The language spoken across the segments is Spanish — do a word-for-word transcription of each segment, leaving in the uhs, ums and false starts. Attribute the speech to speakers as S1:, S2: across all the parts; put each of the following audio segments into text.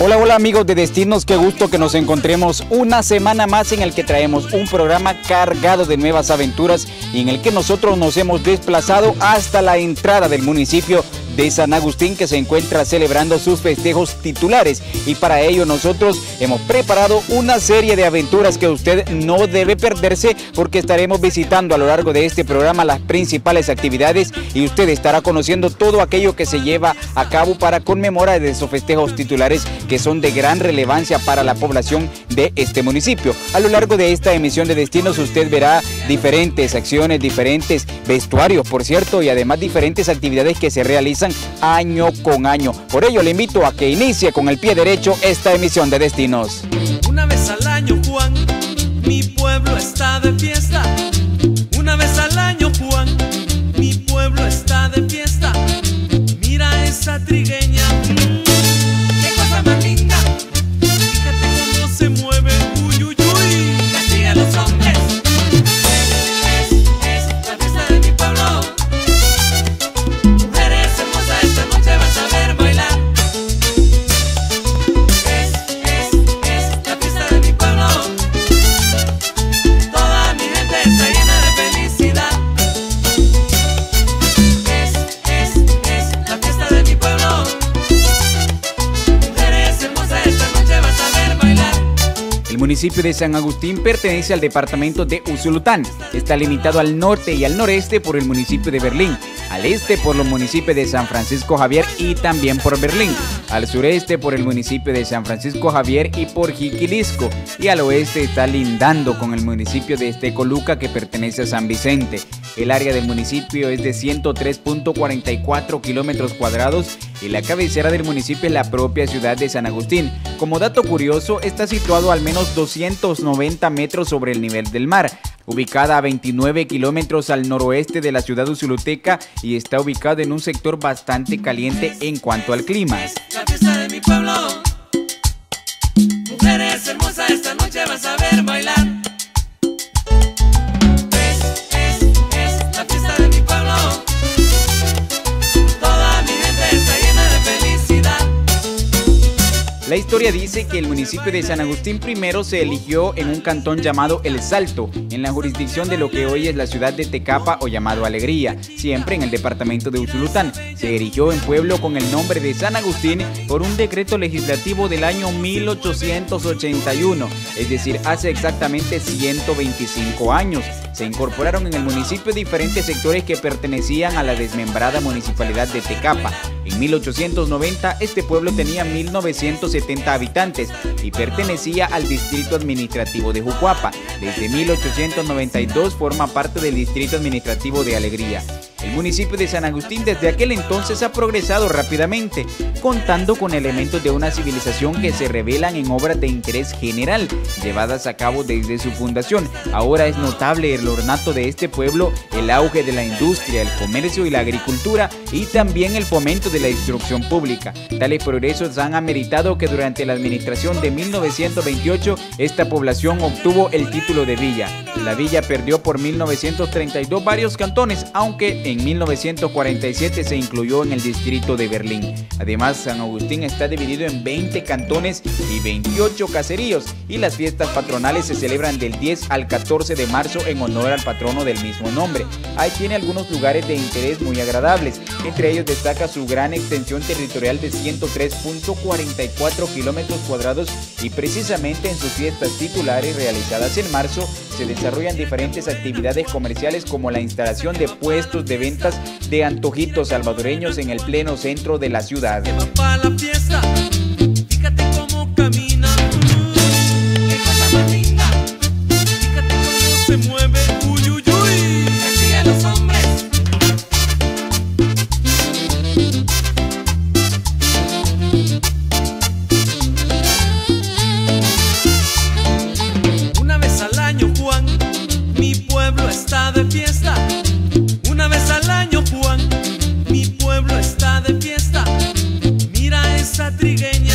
S1: Hola, hola amigos de Destinos, qué gusto que nos encontremos una semana más en el que traemos un programa cargado de nuevas aventuras y en el que nosotros nos hemos desplazado hasta la entrada del municipio de San Agustín, que se encuentra celebrando sus festejos titulares, y para ello nosotros hemos preparado una serie de aventuras que usted no debe perderse, porque estaremos visitando a lo largo de este programa las principales actividades y usted estará conociendo todo aquello que se lleva a cabo para conmemorar esos festejos titulares que son de gran relevancia para la población de este municipio. A lo largo de esta emisión de Destinos usted verá diferentes acciones, diferentes vestuarios, por cierto, y además diferentes actividades que se realizan año con año. Por ello le invito a que inicie con el pie derecho esta emisión de Destinos.
S2: Una vez al año, Juan, mi pueblo está de fiesta. Una vez al año, Juan, mi pueblo está de fiesta. Mira esa trigueña, mmm, qué cosa más linda. Fíjate cómo se mueve, uy, uy, uy. Castiga a los hombres. Es, es, es la fiesta de mi pueblo. Mujeres hermosas, esta noche vas a ver bailar. Es, es, es la fiesta de mi pueblo. Toda mi gente está llena de felicidad. Es, es, es la fiesta de mi pueblo. Mujeres hermosas, esta noche vas a ver bailar.
S1: El municipio de San Agustín pertenece al departamento de Usulután. Está limitado al norte y al noreste por el municipio de Berlín, al este por los municipios de San Francisco Javier y también por Berlín, al sureste por el municipio de San Francisco Javier y por Jiquilisco, y al oeste está lindando con el municipio de Tecoluca, que pertenece a San Vicente. El área del municipio es de ciento tres punto cuarenta y cuatro kilómetros cuadrados y la cabecera del municipio es la propia ciudad de San Agustín. Como dato curioso, está situado al menos doscientos noventa metros sobre el nivel del mar, ubicada a veintinueve kilómetros al noroeste de la ciudad usuluteca, y está ubicado en un sector bastante caliente en cuanto al clima.
S2: La fiesta de mi pueblo. Mujeres hermosas, esta noche vas a ver bailar. Es, es, es la fiesta de mi pueblo. Toda mi gente está llena de felicidad.
S1: La historia dice que el municipio de San Agustín primero se eligió en un cantón llamado El Salto, en la jurisdicción de lo que hoy es la ciudad de Tecapa, o llamado Alegría, siempre en el departamento de Usulután. Se erigió en pueblo con el nombre de San Agustín por un decreto legislativo del año mil ochocientos ochenta y uno, es decir, hace exactamente ciento veinticinco años. Se incorporaron en el municipio diferentes sectores que pertenecían a la desmembrada municipalidad de Tecapa. En mil ochocientos noventa este pueblo tenía mil novecientos setenta habitantes y pertenecía al distrito administrativo de Jucuapa. Desde mil ochocientos noventa y dos forma parte del distrito administrativo de Alegría. El municipio de San Agustín desde aquel entonces ha progresado rápidamente, contando con elementos de una civilización que se revelan en obras de interés general, llevadas a cabo desde su fundación. Ahora es notable el ornato de este pueblo, el auge de la industria, el comercio y la agricultura, y también el fomento de la instrucción pública. Tales progresos han ameritado que durante la administración de mil novecientos veintiocho esta población obtuvo el título de villa. La villa perdió por mil novecientos treinta y dos varios cantones, aunque en mil novecientos cuarenta y siete se incluyó en el distrito de Berlín. Además, San Agustín está dividido en veinte cantones y veintiocho caseríos, y las fiestas patronales se celebran del diez al catorce de marzo en honor al patrono del mismo nombre. Ahí tiene algunos lugares de interés muy agradables, entre ellos destaca su gran extensión territorial de ciento tres punto cuarenta y cuatro kilómetros cuadrados, y precisamente en sus fiestas titulares realizadas en marzo se desarrollan diferentes actividades comerciales, como la instalación de puestos de ventas de antojitos salvadoreños en el pleno centro de la ciudad.
S2: Que va pa' la fiesta, fíjate cómo camina, qué cosa más linda. Fíjate cómo se mueve, uy, uy, uy. Castiga a los hombres. Una vez al año, Juan, mi pueblo está de fiesta. Una vez al año, Juan, mi pueblo está de fiesta. Mira esa trigueña.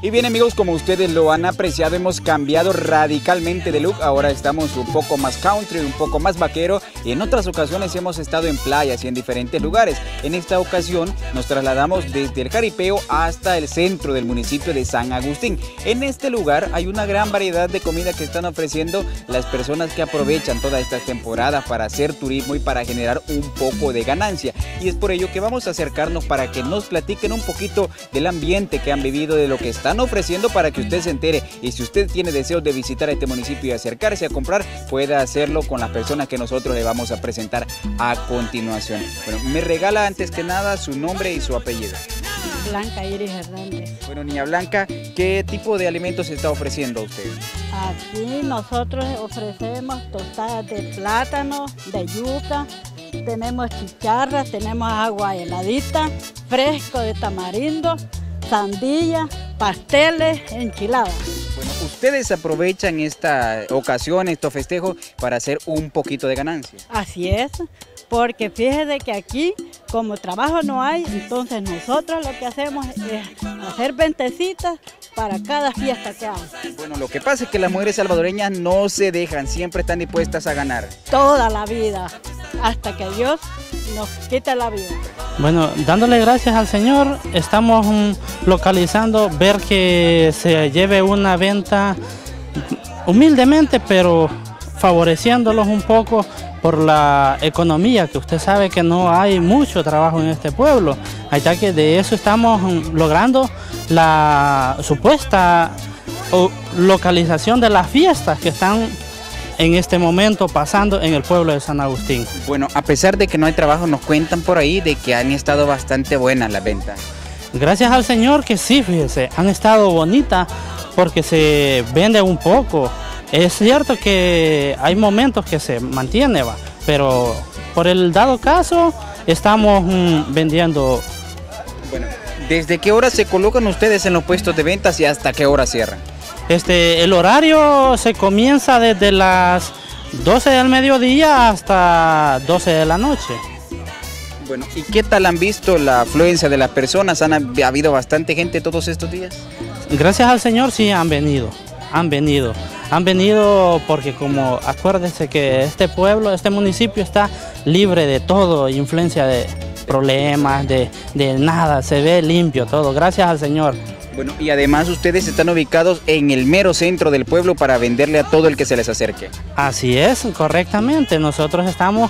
S1: Y bien amigos, como ustedes lo han apreciado, hemos cambiado radicalmente de look. Ahora estamos un poco más country, un poco más vaquero, y en otras ocasiones hemos estado en playas y en diferentes lugares. En esta ocasión nos trasladamos desde el Jaripeo hasta el centro del municipio de San Agustín. En este lugar hay una gran variedad de comida que están ofreciendo las personas que aprovechan toda esta temporada para hacer turismo y para generar un poco de ganancia. Y es por ello que vamos a acercarnos para que nos platiquen un poquito del ambiente que han vivido, de lo que están ofreciendo, para que usted se entere. Y si usted tiene deseos de visitar este municipio y acercarse a comprar, puede hacerlo con las personas que nosotros le vamos a presentar a continuación. Bueno, me regala antes que nada su nombre y su apellido.
S3: Blanca Iris Hernández.
S1: Bueno, niña Blanca, ¿qué tipo de alimentos se está ofreciendo a usted?
S3: Aquí nosotros ofrecemos tostadas de plátano, de yuca, tenemos chicharras, tenemos agua heladita, fresco de tamarindo, sandía, pasteles, enchiladas.
S1: Bueno, ustedes aprovechan esta ocasión, estos festejos, para hacer un poquito de ganancia.
S3: Así es, porque fíjese que aquí, como trabajo no hay, entonces nosotros lo que hacemos es hacer ventecitas para cada fiesta que hay.
S1: Bueno, lo que pasa es que las mujeres salvadoreñas no se dejan, siempre están dispuestas a ganar.
S3: Toda la vida, hasta que Dios nos quite la vida.
S4: Bueno, dándole gracias al Señor, estamos um, localizando, ver que se lleve una venta humildemente, pero favoreciéndolos un poco por la economía, que usted sabe que no hay mucho trabajo en este pueblo. Allá que de eso estamos um, logrando la supuesta uh, localización de las fiestas que están en este momento pasando en el pueblo de San Agustín.
S1: Bueno, a pesar de que no hay trabajo, nos cuentan por ahí de que han estado bastante buenas las ventas.
S4: Gracias al Señor que sí, fíjese, han estado bonitas porque se vende un poco. Es cierto que hay momentos que se mantiene, va, pero por el dado caso estamos mm, vendiendo.
S1: Bueno, ¿desde qué hora se colocan ustedes en los puestos de ventas y hasta qué hora cierran?
S4: Este, el horario se comienza desde las doce del mediodía hasta doce de la noche.
S1: Bueno, ¿y qué tal han visto la afluencia de las personas? ¿Han ha habido bastante gente todos estos días?
S4: Gracias al Señor sí han venido, han venido. Han venido porque, como acuérdense que este pueblo, este municipio está libre de todo, influencia de problemas, de, de nada, se ve limpio todo, gracias al Señor.
S1: Bueno, y además ustedes están ubicados en el mero centro del pueblo para venderle a todo el que se les acerque.
S4: Así es, correctamente. Nosotros estamos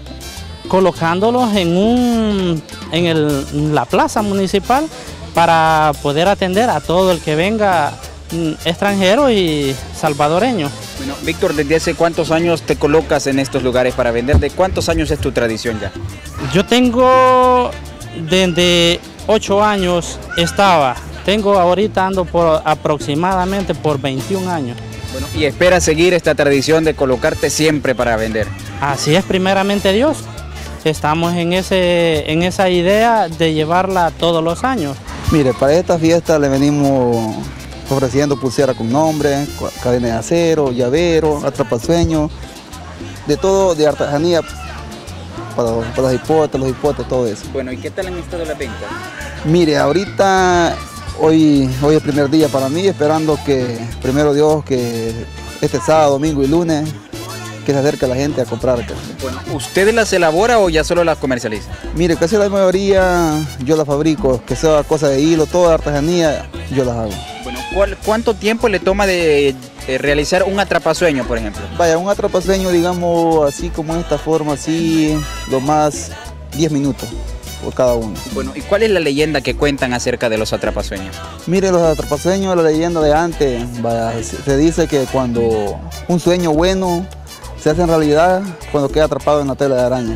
S4: colocándolos en, un, en el, la plaza municipal para poder atender a todo el que venga, extranjero y salvadoreño.
S1: Bueno, Víctor, ¿desde hace cuántos años te colocas en estos lugares para vender? ¿De cuántos años es tu tradición ya?
S4: Yo tengo desde ocho años estaba. Tengo ahorita ando por aproximadamente por veintiún años.
S1: Bueno, ¿y esperas seguir esta tradición de colocarte siempre para vender?
S4: Así es, primeramente Dios. Estamos en, ese, en esa idea de llevarla todos los años.
S5: Mire, para esta fiesta le venimos ofreciendo pulsera con nombre, cadena de acero, llavero, atrapasueño, de todo, de artesanía para, para los hipotes, los hipotes, todo eso.
S1: Bueno, ¿y qué tal han estado las ventas?
S5: Mire, ahorita, hoy, hoy es el primer día para mí, esperando que, primero Dios, que este sábado, domingo y lunes, que se acerque la gente a comprar.
S1: Bueno, ¿ustedes las elabora o ya solo las comercializan?
S5: Mire, casi la mayoría yo las fabrico, que sea cosa de hilo, toda artesanía, yo las hago.
S1: Bueno, ¿cuál, ¿cuánto tiempo le toma de, de realizar un atrapasueño, por ejemplo?
S5: Vaya, un atrapasueño, digamos, así como esta forma, así, lo más diez minutos por cada uno.
S1: Bueno, ¿y cuál es la leyenda que cuentan acerca de los atrapasueños?
S5: Mire, los atrapasueños, la leyenda de antes, vaya, se dice que cuando un sueño bueno se hace en realidad cuando queda atrapado en la tela de araña.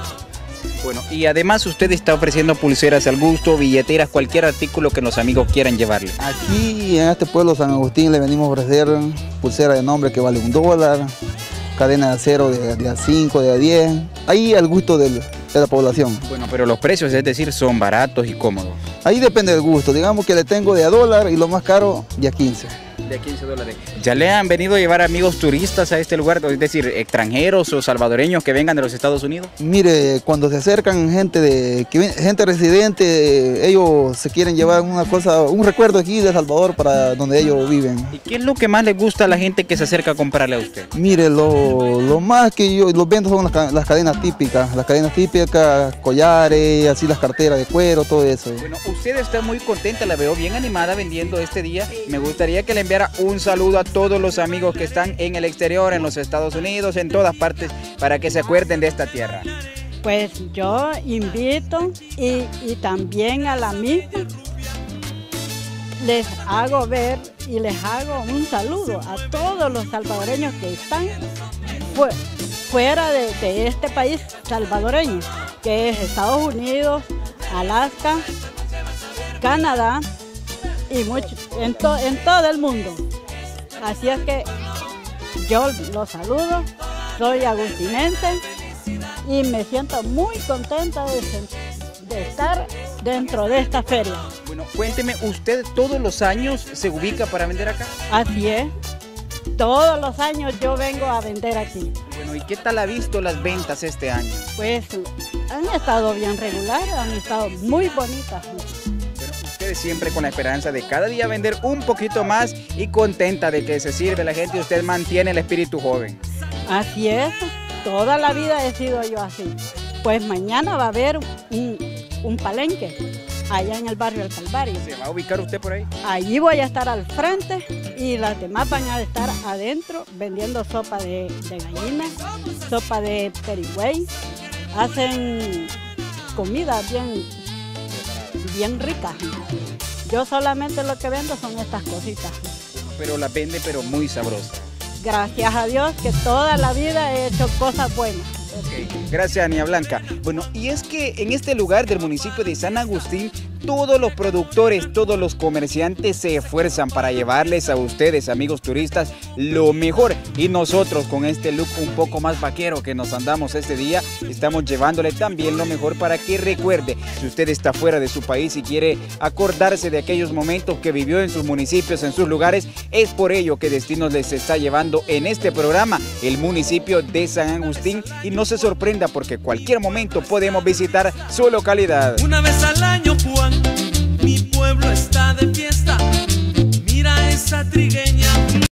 S1: Bueno, y además usted está ofreciendo pulseras al gusto, billeteras, cualquier artículo que los amigos quieran llevarle.
S5: Aquí en este pueblo San Agustín le venimos a ofrecer pulsera de nombre que vale un dólar, cadena de acero de, de a cinco, de a diez, ahí al gusto del, de la población.
S1: Bueno, pero los precios, es decir, son baratos y cómodos.
S5: Ahí depende del gusto, digamos que le tengo de a dólar y lo más caro de a quince.
S1: De quince dólares. ¿Ya le han venido a llevar amigos turistas a este lugar? Es decir, extranjeros o salvadoreños que vengan de los Estados Unidos.
S5: Mire, cuando se acercan gente de que viene- gente residente, ellos se quieren llevar una cosa, un recuerdo aquí de El Salvador para donde ellos viven.
S1: ¿Y qué es lo que más le gusta a la gente que se acerca a comprarle a usted?
S5: Mire, lo, lo más que yo los vendo son las, ca- las cadenas típicas, las cadenas típicas, collares, así las carteras de cuero, todo eso.
S1: Bueno, usted está muy contenta, la veo bien animada vendiendo este día. Me gustaría que le enviara un saludo a todos los amigos que están en el exterior, en los Estados Unidos, en todas partes, para que se acuerden de esta tierra.
S3: Pues yo invito y, y también a la misma les hago ver y les hago un saludo a todos los salvadoreños que están fu- fuera de, de este país salvadoreño, que es Estados Unidos, Alaska, Canadá y mucho, en, to- en todo el mundo. Así es que yo los saludo, soy agustinense y me siento muy contenta de, sen- de estar dentro de esta feria.
S1: Bueno, cuénteme, ¿usted todos los años se ubica para vender acá?
S3: Así es, todos los años yo vengo a vender aquí.
S1: Bueno, ¿y qué tal ha visto las ventas este año?
S3: Pues han estado bien regulares, han estado muy bonitas.
S1: Pero ustedes siempre con la esperanza de cada día vender un poquito más y contenta de que se sirve la gente y usted mantiene el espíritu joven.
S3: Así es, toda la vida he sido yo así. Pues mañana va a haber un, un palenque allá en el barrio El Calvario.
S1: ¿Se va a ubicar usted por ahí?
S3: Allí voy a estar al frente y las demás van a estar adentro vendiendo sopa de, de gallina, sopa de perigüey. Hacen comida bien, bien rica. Yo solamente lo que vendo son estas cositas.
S1: Pero la vende, pero muy sabrosa.
S3: Gracias a Dios que toda la vida he hecho cosas buenas.
S1: Ok, gracias, Ania Blanca. Bueno, y es que en este lugar del municipio de San Agustín, todos los productores, todos los comerciantes se esfuerzan para llevarles a ustedes, amigos turistas, lo mejor. Y nosotros con este look un poco más vaquero que nos andamos este día, estamos llevándole también lo mejor para que recuerde, si usted está fuera de su país y quiere acordarse de aquellos momentos que vivió en sus municipios, en sus lugares, es por ello que Destinos les está llevando en este programa el municipio de San Agustín. Y no se sorprenda porque cualquier momento podemos visitar su localidad.
S2: Una vez al año, Juan, mi pueblo está de fiesta. Mira esa trigueña.